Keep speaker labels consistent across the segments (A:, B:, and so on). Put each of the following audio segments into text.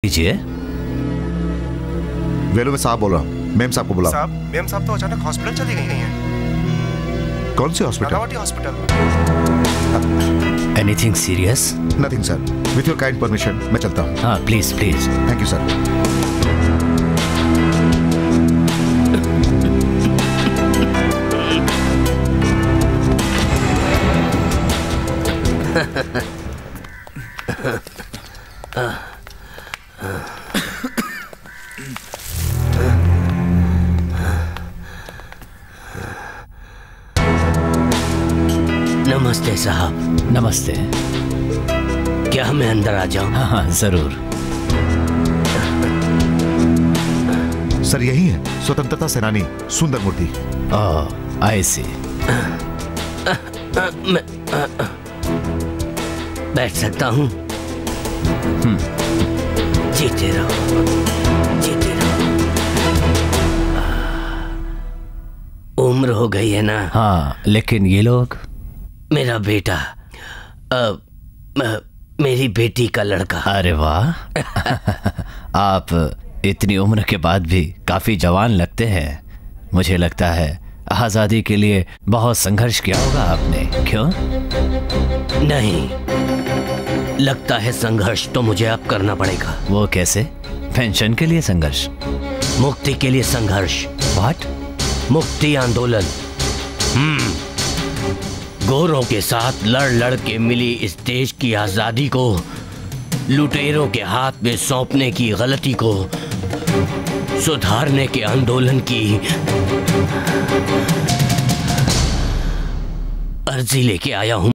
A: कीजिए।
B: वेलो, मैं साहब बोल रहा हूँ। मेम साहब को बुलाओ।
C: साहब, मेम साहब तो अचानक हॉस्पिटल चली गई हैं।
B: कौन सी hospital?
C: Nagavati hospital.
A: Anything serious?
B: Nothing sir. With your kind permission मैं चलता हूँ।
A: हाँ please please.
B: Thank you sir.
D: नमस्ते साहब।
A: नमस्ते।
D: क्या मैं अंदर आ जाऊं?
A: हाँ हाँ जरूर।
B: सर यही है स्वतंत्रता सेनानी सुंदर मूर्ति।
A: आई सी।
D: बैठ सकता हूं? जीते रहो, जीते रहो। उम्र हो गई है ना?
A: हाँ, लेकिन ये लोग?
D: मेरा बेटा, मेरी बेटी का लड़का।
A: अरे वाह। आप इतनी उम्र के बाद भी काफी जवान लगते हैं। मुझे लगता है आजादी के लिए बहुत संघर्ष किया होगा आपने, क्यों?
D: नहीं, लगता है संघर्ष तो मुझे अब करना पड़ेगा।
A: वो कैसे? पेंशन के लिए संघर्ष?
D: मुक्ति के लिए संघर्ष।
A: व्हाट?
D: मुक्ति आंदोलन। गोरों के साथ लड़ लड़ के मिली इस देश की आजादी को लुटेरों के हाथ में सौंपने की गलती को सुधारने के आंदोलन की अर्जी लेके आया हूं।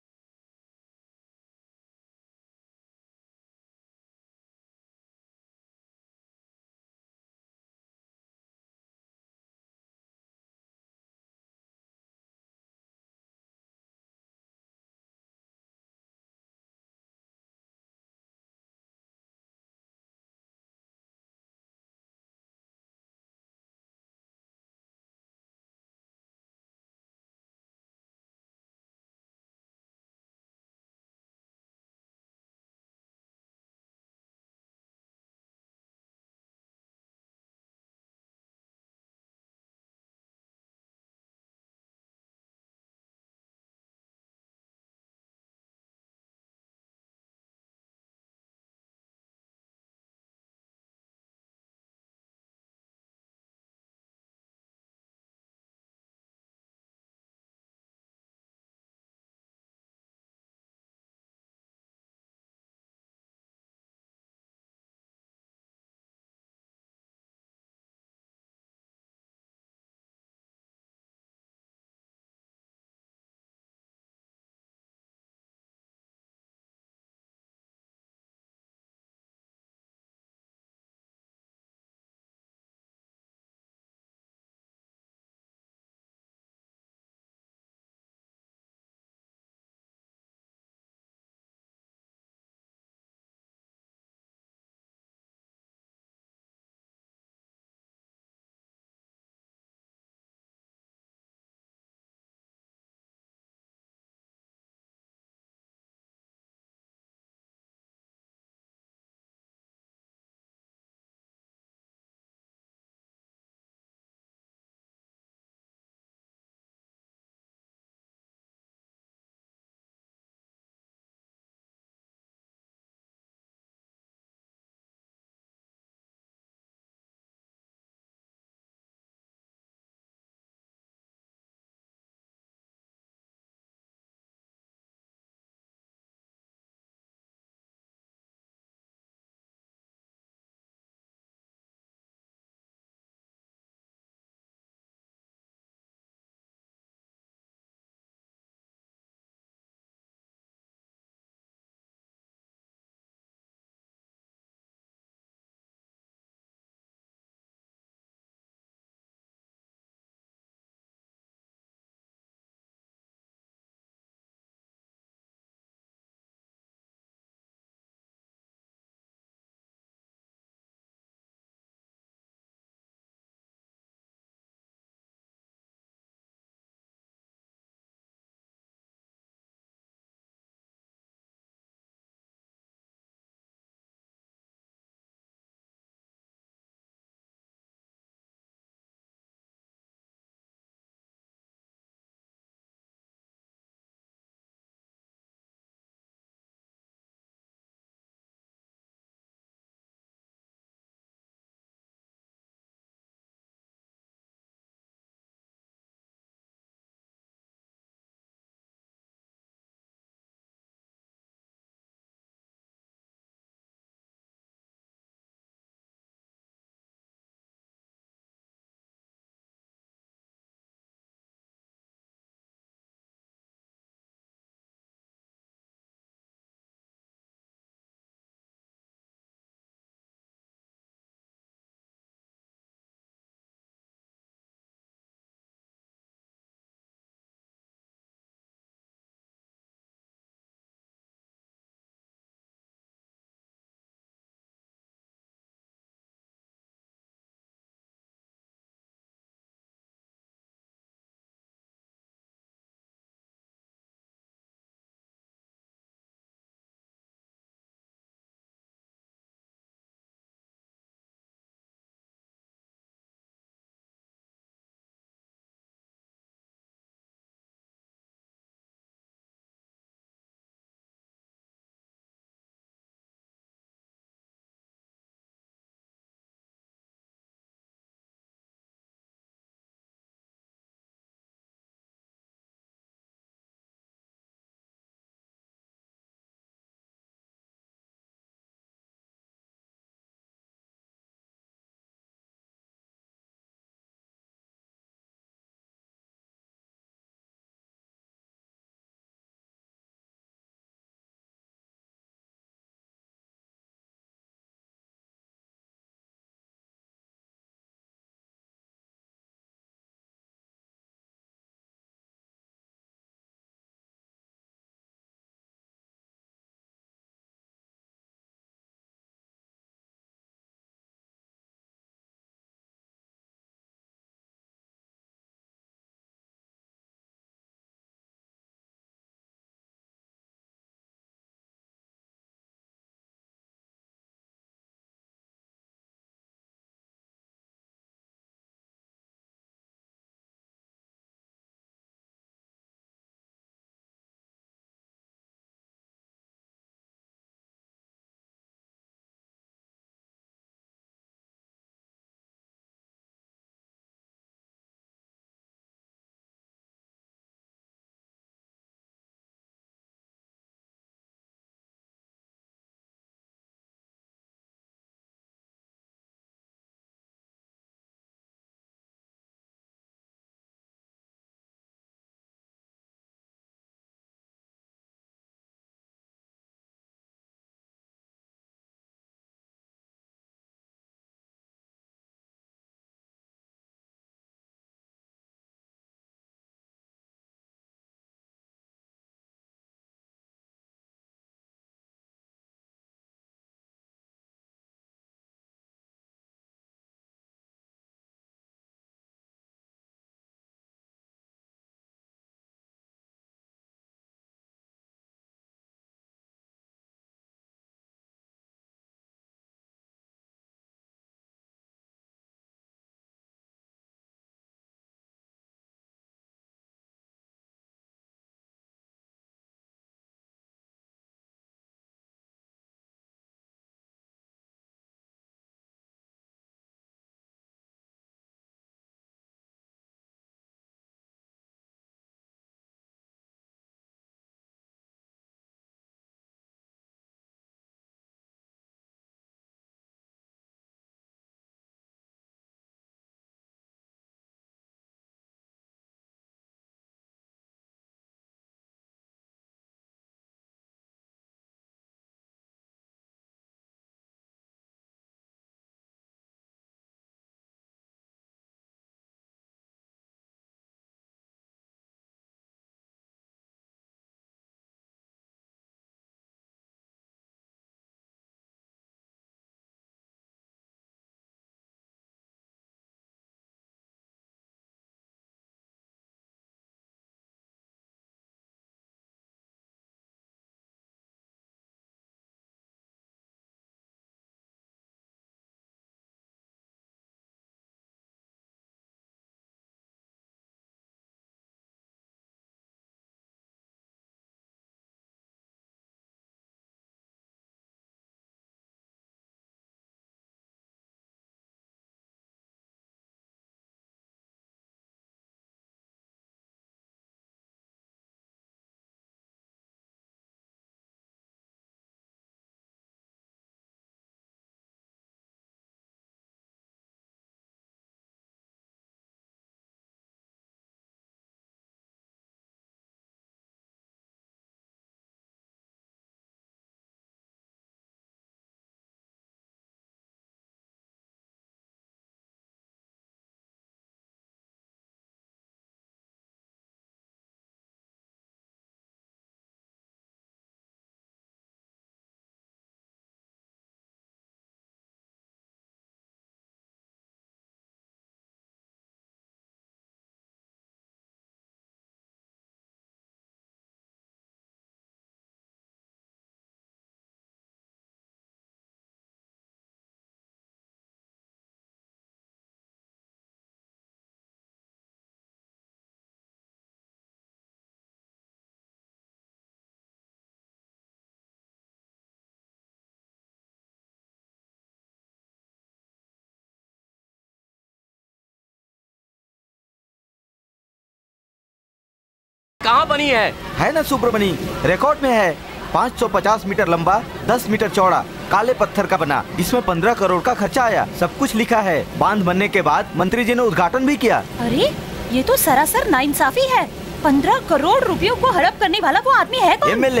D: कहाँ बनी
E: है ना सुब्रमणी, रिकॉर्ड में है। 550 मीटर लंबा, 10 मीटर चौड़ा, काले पत्थर का बना, इसमें 15 करोड़ का खर्चा आया, सब कुछ लिखा है। बांध बनने के बाद मंत्री जी ने उद्घाटन भी किया।
F: अरे ये तो सरासर नाइंसाफी है। 15 करोड़ रुपयों को हड़प करने वाला वो आदमी है कौन?
E: एमएलए।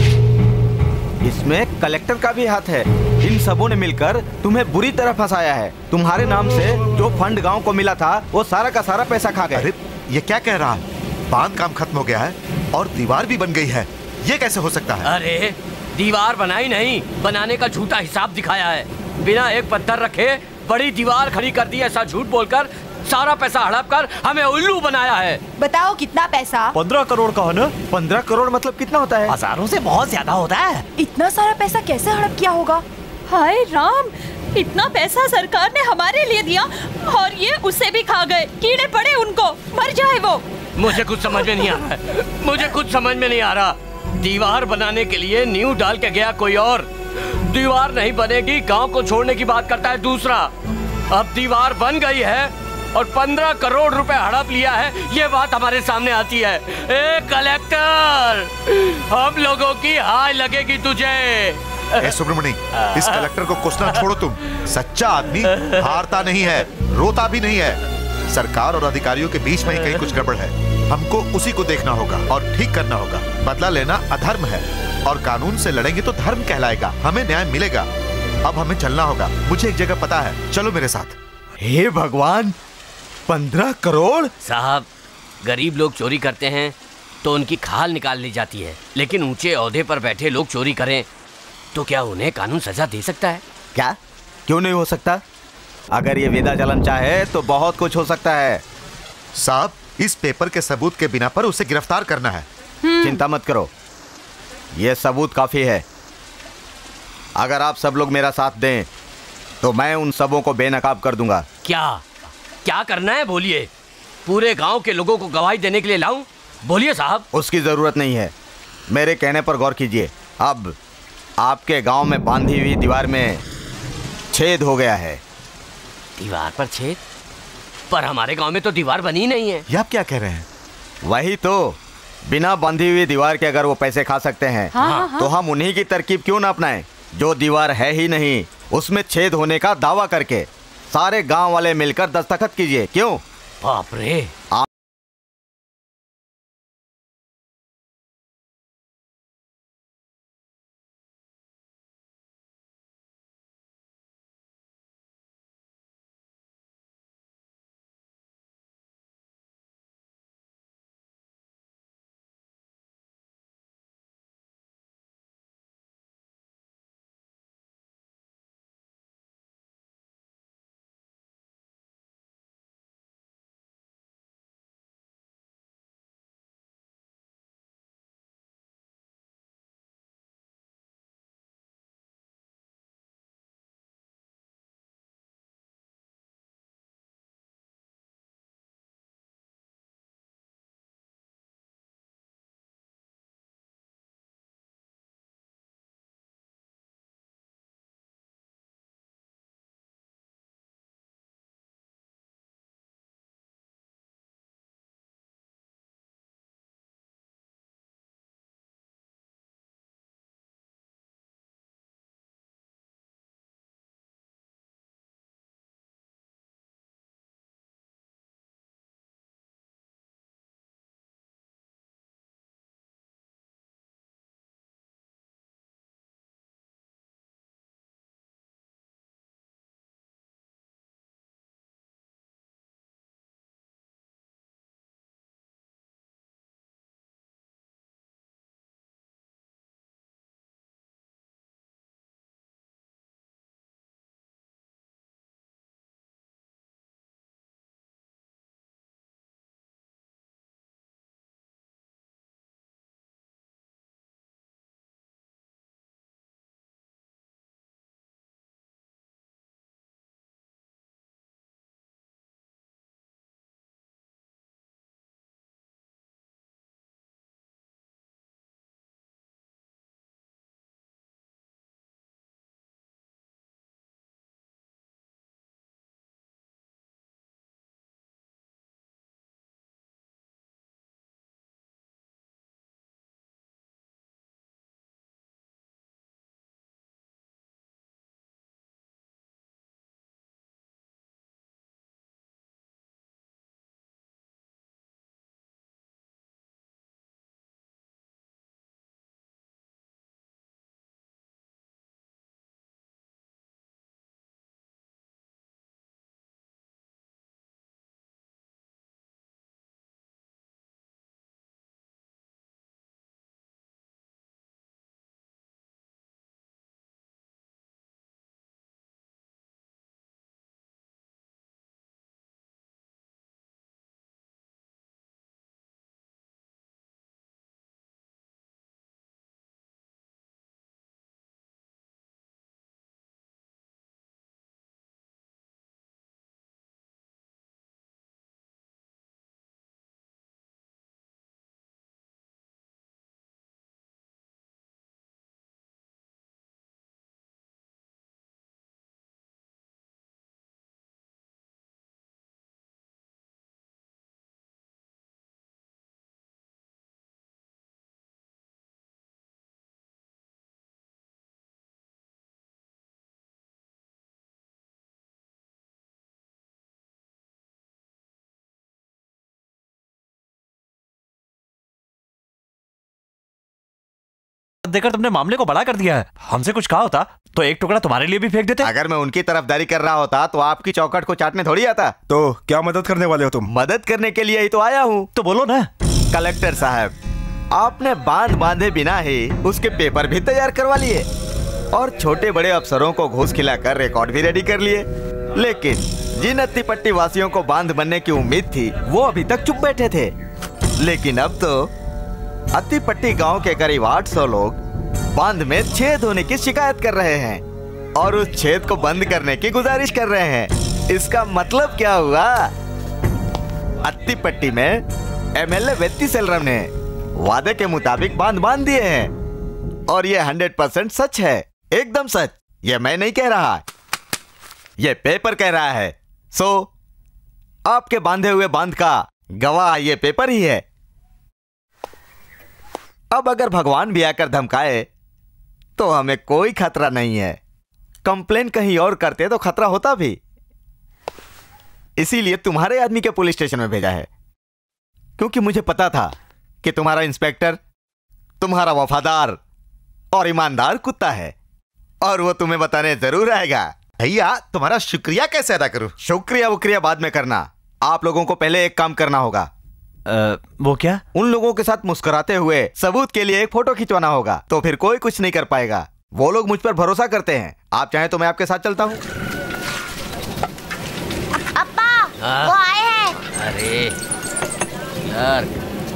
E: इसमें कलेक्टर का भी हाथ है। इन सबों ने मिलकर तुम्हें बुरी तरह फंसाया है। तुम्हारे नाम से जो फंड गांव को मिला था वो सारा का सारा पैसा खा गए।
B: अरे ये क्या कह रहा है? बांध काम खत्म हो गया है और दीवार भी बन गई है, ये कैसे हो सकता है?
D: अरे दीवार बनाई नहीं, बनाने का झूठा हिसाब दिखाया है। बिना एक पत्थर रखे बड़ी दीवार खड़ी कर दी, ऐसा झूठ बोलकर सारा पैसा हड़प कर हमें उल्लू बनाया है।
F: बताओ कितना पैसा?
E: 15 करोड़ का है ना? 15 करोड़ मतलब कितना होता है?
G: हजारों से बहुत ज्यादा होता है।
F: इतना सारा पैसा कैसे हड़प किया होगा? हाय राम, इतना पैसा सरकार ने हमारे लिए दिया और ये उसे भी खा गए। कीड़े पड़े उनको, मर जाए वो।
D: मुझे कुछ समझ में नहीं आ रहा है, मुझे कुछ समझ में नहीं आ रहा। दीवार बनाने के लिए नींव डाल के गया कोई और, दीवार नहीं बनेगी गांव को छोड़ने की बात करता है दूसरा। अब दीवार बन गई है और 15 करोड़ रुपए हड़प लिया है, ये बात हमारे सामने आती है। ए कलेक्टर, हम लोगों की हाय लगेगी तुझे।
B: ए सुब्रमणी, इस कलेक्टर को कोसना छोड़ो तुम। सच्चा आदमी हारता नहीं है, रोता भी नहीं है। सरकार और अधिकारियों के बीच में ही कहीं कुछ गड़बड़ है। हमको उसी को देखना होगा और ठीक करना होगा। बदला लेना अधर्म है और कानून से लड़ेंगे तो धर्म कहलाएगा। हमें न्याय मिलेगा। अब हमें चलना होगा। मुझे एक जगह पता है, चलो मेरे साथ।
E: हे भगवान, 15 करोड़?
D: साहब, गरीब लोग चोरी करते हैं तो उनकी खाल निकाल ली जाती है, लेकिन ऊंचे ओहदे पर बैठे लोग चोरी करें तो क्या उन्हें कानून सजा दे सकता है?
E: क्या? क्यों नहीं हो सकता? अगर ये वेदाचलन चाहे तो बहुत कुछ हो सकता है।
B: साहब, इस पेपर के सबूत के बिना पर उसे गिरफ्तार करना है।
E: चिंता मत करो, ये सबूत काफी है। अगर आप सब लोग मेरा साथ दें तो मैं उन सबों को बेनकाब कर दूंगा।
D: क्या क्या करना है बोलिए? पूरे गांव के लोगों को गवाही देने के लिए लाऊं? बोलिए साहब।
E: उसकी जरूरत नहीं है, मेरे कहने पर गौर कीजिए। अब आपके गांव में बांधी हुई दीवार में छेद हो गया है।
D: दीवार पर छेद? पर हमारे गांव में तो दीवार बनी नहीं है।
B: ये आप क्या कह रहे हैं?
E: वही तो, बिना बांधी हुई दीवार के अगर वो पैसे खा सकते हैं, तो हम उन्हीं की तरकीब क्यों ना अपनाएं, जो दीवार है ही नहीं उसमें छेद होने का दावा करके। सारे गांव वाले मिलकर दस्तखत कीजिए। क्यों?
D: बाप रे।
G: देकर तुमने मामले को बड़ा कर दिया है। हमसे कुछ कहा होता तो एक टुकड़ा तुम्हारे लिए भी फेंक देते।
E: अगर मैं उनकी तरफदारी कर रहा होता तो आपकी चौखट को चाटने थोड़ी आता।
C: तो क्या मदद करने वाले हो तुम?
E: मदद करने के लिए ही तो आया हूँ।
G: तो बोलो ना।
E: कलेक्टर साहब, आपने बांध बांधे बिना ही उसके पेपर भी तैयार करवा लिए और छोटे बड़े अफसरों को घूस खिलाकर रिकॉर्ड भी रेडी कर लिए। लेकिन जिन अत्तिपट्टी वासियों को बांध बनने की उम्मीद थी वो अभी तक चुप बैठे थे। लेकिन अब तो अत्तिपट्टी गांव के करीब 800 लोग बांध में छेद होने की शिकायत कर रहे हैं और उस छेद को बंद करने की गुजारिश कर रहे हैं। इसका मतलब क्या हुआ? अत्तिपट्टी में एमएलए वेत्तीसेल्वम ने वादे के मुताबिक बांध बांध दिए हैं और ये 100% सच है, एकदम सच। ये मैं नहीं कह रहा, ये पेपर कह रहा है। सो आपके बांधे हुए बांध का गवाह ये पेपर ही है। अब अगर भगवान भी आकर धमकाए तो हमें कोई खतरा नहीं है। कंप्लेन कहीं और करते तो खतरा होता भी। इसीलिए तुम्हारे आदमी के पुलिस स्टेशन में भेजा है, क्योंकि मुझे पता था कि तुम्हारा इंस्पेक्टर तुम्हारा वफादार और ईमानदार कुत्ता है और वो तुम्हें बताने जरूर आएगा।
B: भैया तुम्हारा शुक्रिया कैसे अदा करूं?
E: शुक्रिया वुक्रिया बाद में करना। आप लोगों को पहले एक काम करना होगा।
G: वो क्या?
E: उन लोगों के साथ मुस्कुराते हुए सबूत के लिए एक फोटो खिंचवाना होगा, तो फिर कोई कुछ नहीं कर पाएगा। वो लोग मुझ पर भरोसा करते हैं। आप चाहें तो मैं आपके साथ चलता हूँ।
H: अप्पा, वो आए हैं।
D: अरे क्लर्क,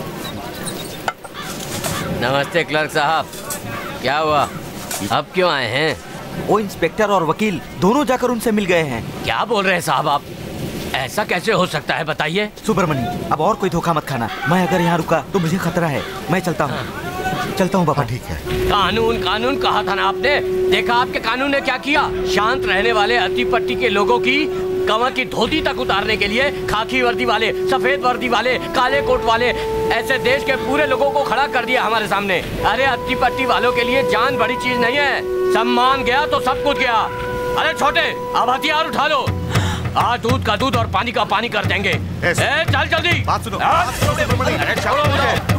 D: नमस्ते क्लर्क साहब, क्या हुआ? अब क्यों आए हैं?
E: वो इंस्पेक्टर और वकील दोनों जाकर उनसे मिल गए हैं।
D: क्या बोल रहे हैं साहब आप? ऐसा कैसे हो सकता है, बताइए।
E: सुब्रमण्य, अब और कोई धोखा मत खाना। मैं अगर यहाँ रुका तो मुझे खतरा है। मैं चलता हूँ बाबा।
B: ठीक है।
D: कानून कानून कहा था ना आपने। देखा आपके कानून ने क्या किया? शांत रहने वाले अत्तिपट्टी के लोगों की कमर की धोती तक उतारने के लिए खाकी वर्दी वाले, सफेद वर्दी वाले, काले कोट वाले, ऐसे देश के पूरे लोगों को खड़ा कर दिया हमारे सामने। अरे अत्तिपट्टी वालों के लिए जान बड़ी चीज नहीं है। सम्मान गया तो सब कुछ गया। अरे छोटे, अब हथियार उठा लो। आज दूध का दूध और पानी का पानी कर देंगे। चल जल्दी।
B: बात सुनो। अरे छोड़ो मुझे।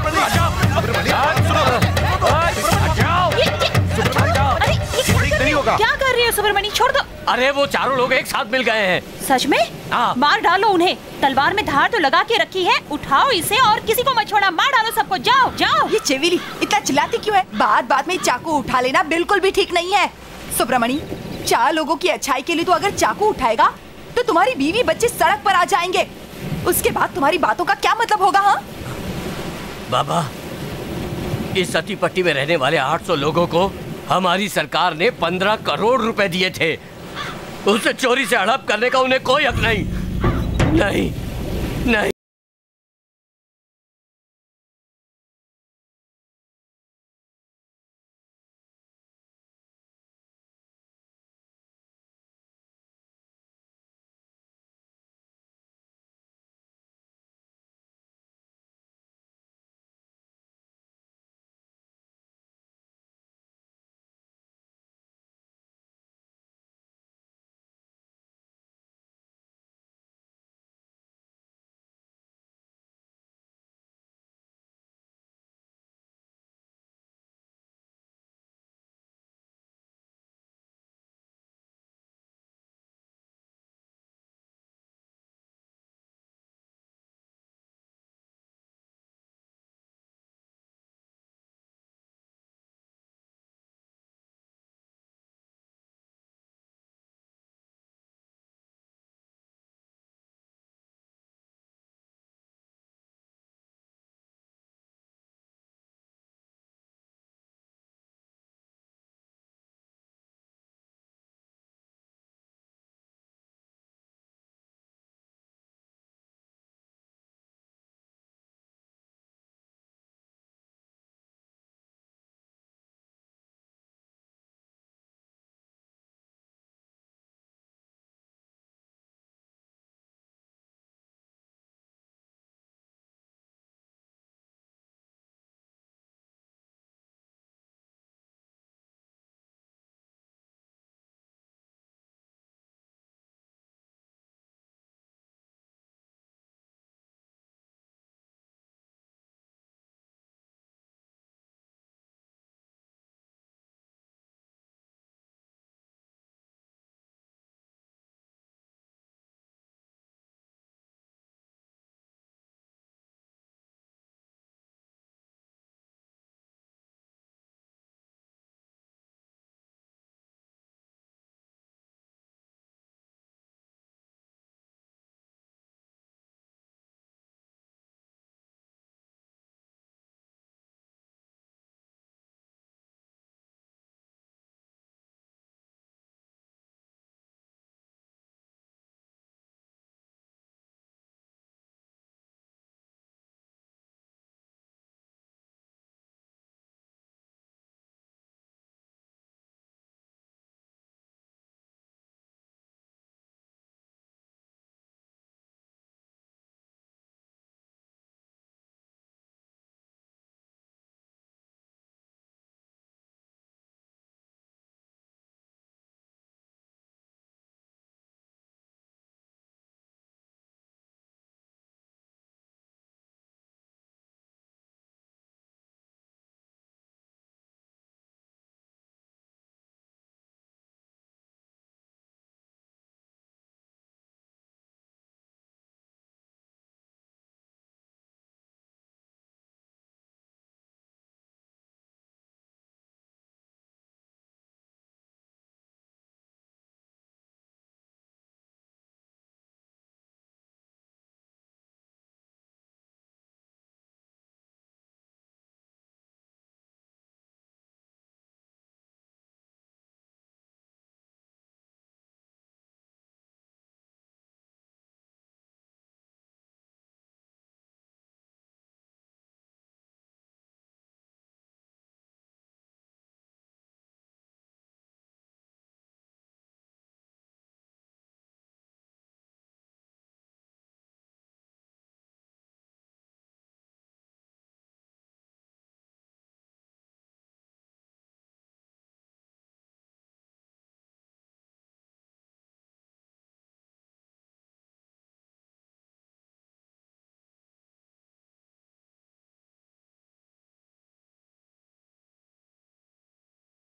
B: नहीं होगा।
F: क्या कर रही हो सुब्रमण्य? छोड़ दो।
D: अरे वो चारों लोग एक साथ मिल गए हैं।
F: सच में? मार डालो उन्हें। तलवार में धार तो लगा के रखी है। उठाओ इसे और किसी को मत छोड़ना। मार डालो सबको। जाओ जाओ।
I: ये चेविली इतना चिल्लाती क्यों है? बात बात में चाकू उठा लेना बिल्कुल भी ठीक नहीं है। सुब्रमण्य, 4 लोगों की अच्छाई के लिए तो अगर चाकू उठाएगा तो तुम्हारी बीवी बच्चे सड़क पर आ जाएंगे। उसके बाद तुम्हारी बातों का क्या मतलब होगा? हाँ
D: बाबा, इस अत्तिपट्टी में रहने वाले 800 लोगों को हमारी सरकार ने 15 करोड़ रुपए दिए थे। उससे चोरी से हड़प करने का उन्हें कोई हक नहीं। नहीं नहीं।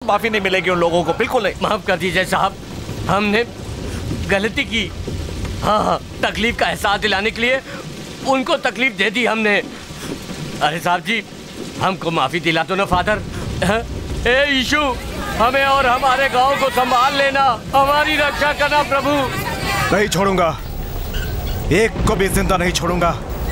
G: माफी नहीं मिलेगी उन लोगों को, बिल्कुल नहीं।
D: माफ कर दीजिए साहब, हमने गलती की। हाँ, तकलीफ का एहसास दिलाने के लिए उनको तकलीफ दे दी हमने। अरे साहब जी, हमको माफी दिला दो ना फादर। ए यीशु, हमें और हमारे गांव को संभाल लेना, हमारी रक्षा करना प्रभु।
J: नहीं छोड़ूंगा, एक को भी जिंदा नहीं छोड़ूंगा।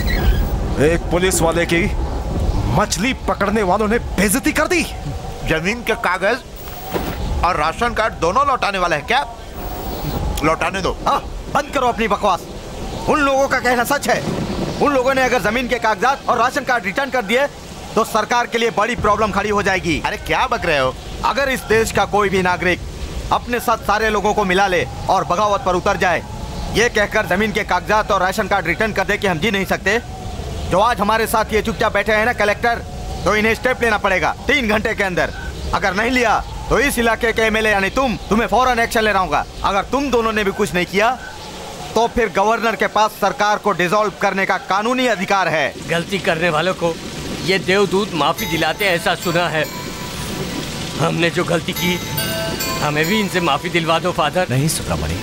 J: एक पुलिस वाले की मछली पकड़ने वालों ने बेइज्जती कर दी।
B: जमीन के कागज और राशन कार्ड दोनों लौटाने वाला है क्या? लौटाने दो।
E: हाँ, बंद करो अपनी बकवास। उन लोगों का कहना सच है। उन लोगों ने अगर जमीन के कागजात और राशन कार्ड रिटर्न कर दिए तो सरकार के लिए बड़ी प्रॉब्लम खड़ी हो जाएगी।
B: अरे क्या बक रहे हो?
E: अगर इस देश का कोई भी नागरिक अपने साथ सारे लोगों को मिला ले और बगावत पर उतर जाए, ये कहकर जमीन के कागजात और राशन कार्ड रिटर्न कर दे कि हम जी नहीं सकते, जो आज हमारे साथ ये चुपचाप बैठे हैं ना कलेक्टर, तो इन्हें स्टेप लेना पड़ेगा 3 घंटे के अंदर। अगर नहीं लिया तो इस इलाके के एमएलए यानी तुम्हें फौरन एक्शन लेना होगा। अगर तुम दोनों ने भी कुछ नहीं किया तो फिर गवर्नर के पास सरकार को डिसॉल्व करने का कानूनी अधिकार है।
D: गलती करने वालों को ये देवदूत माफी दिलाते हैं, ऐसा सुना है। हमने जो गलती की, हमें भी इनसे माफी दिलवा दो फादर।
A: नहीं सुब्रमणी,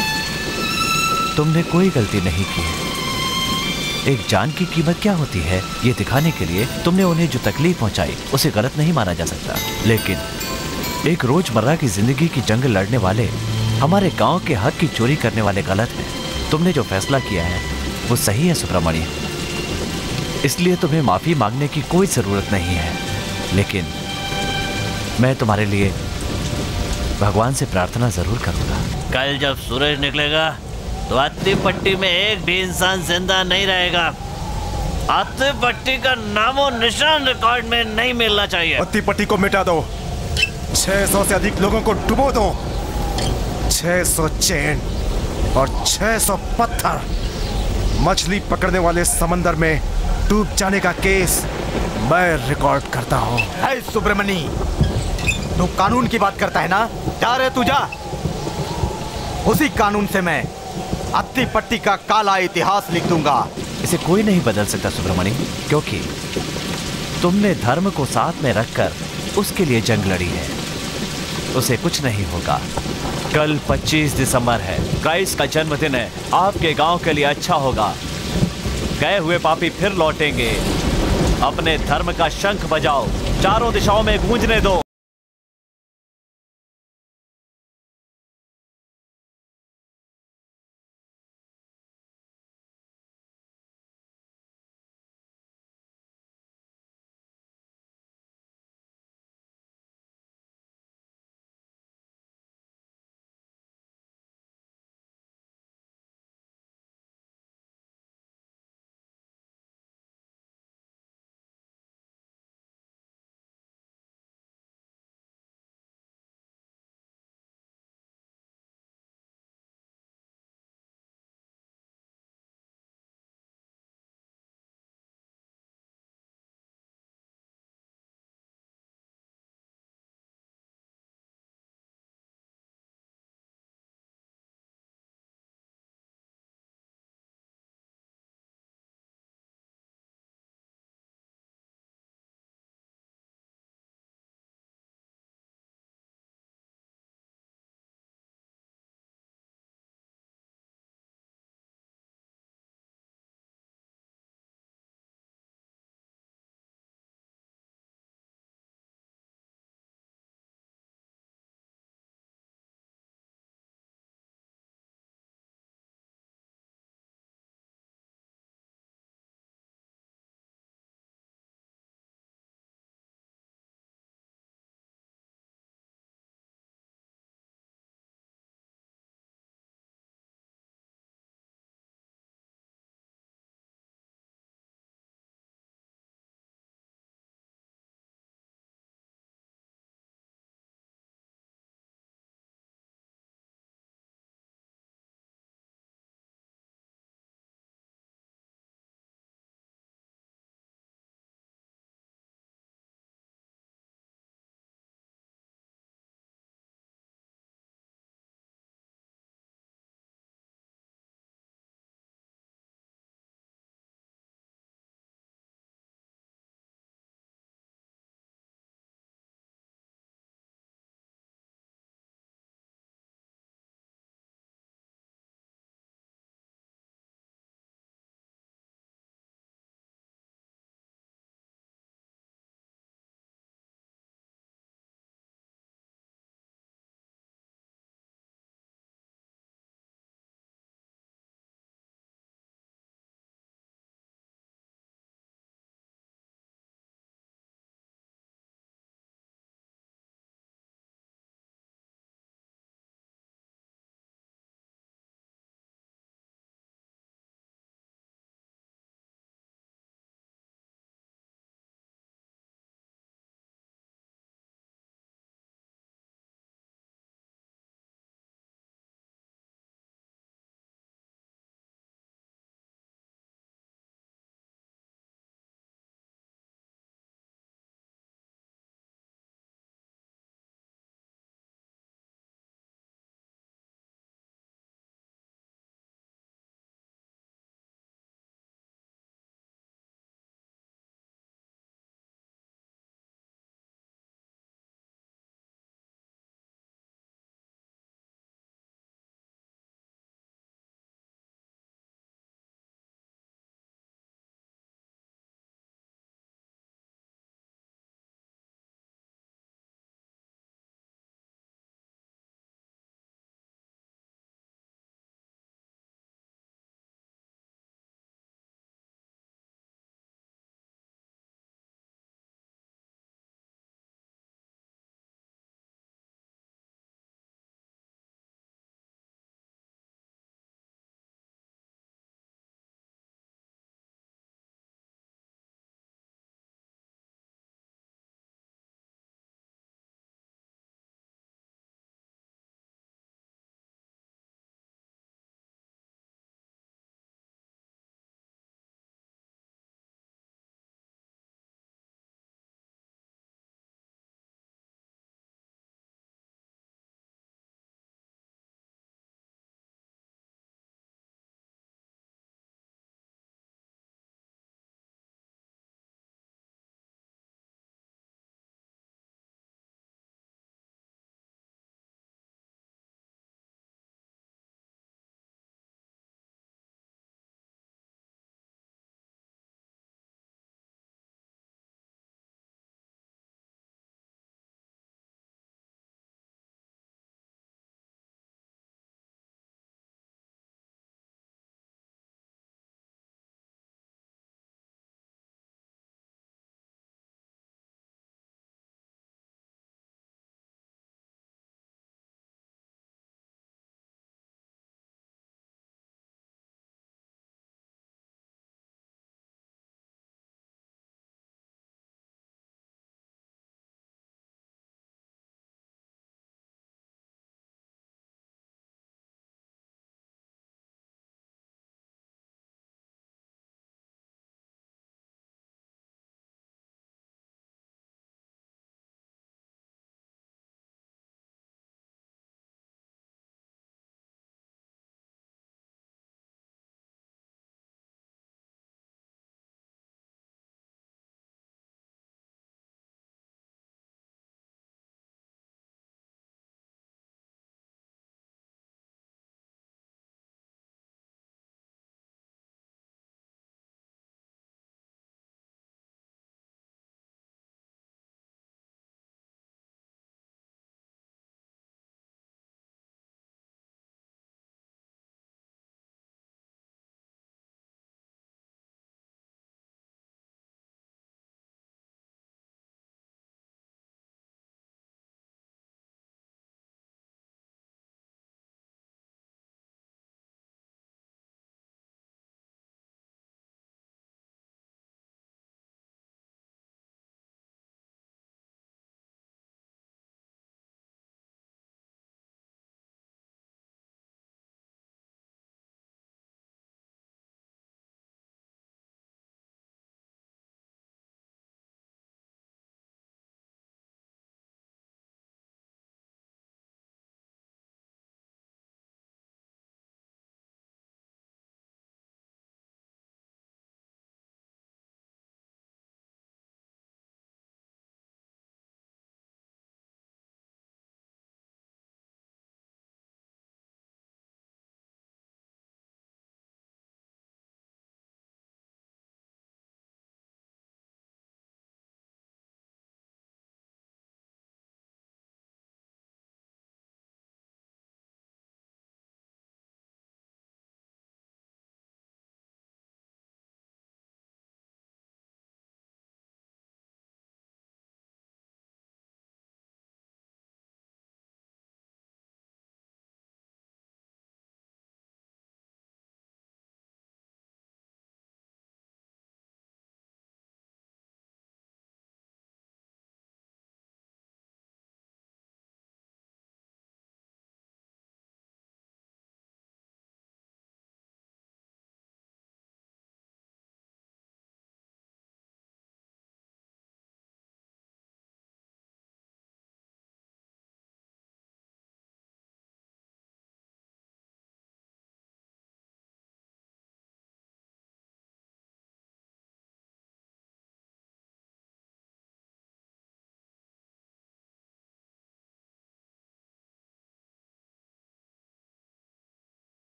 A: तुमने कोई गलती नहीं की है। एक जान की कीमत क्या होती है ये दिखाने के लिए तुमने उन्हें जो तकलीफ पहुंचाई उसे गलत नहीं माना जा सकता। लेकिन एक रोजमर्रा की जिंदगी की जंग लड़ने वाले, हमारे गांव के हक की चोरी करने वाले गलत हैं। तुमने जो फैसला किया है वो सही है सुब्रमणी, इसलिए तुम्हें माफी मांगने की कोई जरूरत नहीं है। लेकिन मैं तुम्हारे लिए भगवान से प्रार्थना जरूर करूंगा। कल जब सूरज निकलेगा तो अत्तिपट्टी में एक भी इंसान जिंदा नहीं रहेगा। अत्तिपट्टी का नामो निशान रिकॉर्ड में नहीं मिलना चाहिए।
J: अत्तिपट्टी को मिटा दो, 600 से अधिक लोगों को डुबो दो, 600 चेन और 600 पत्थर। मछली पकड़ने वाले समंदर में डूब जाने का केस मैं रिकॉर्ड करता हूँ।
E: सुब्रमणी, तू कानून की बात करता है ना? जा रहे तू जा। उसी कानून से मैं अत्तिपट्टी का काला इतिहास लिख दूंगा।
A: इसे कोई नहीं बदल सकता सुब्रमणी, क्योंकि तुमने धर्म को साथ में रखकर उसके लिए जंग लड़ी है। उसे कुछ नहीं होगा। कल 25 दिसंबर है, क्राइस्ट का जन्मदिन है। आपके गांव के लिए अच्छा होगा। गए हुए पापी फिर लौटेंगे। अपने धर्म का शंख बजाओ, चारों दिशाओं में गूंजने दो।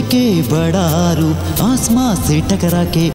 K: के बड़ा रूप आसमां से टकरा के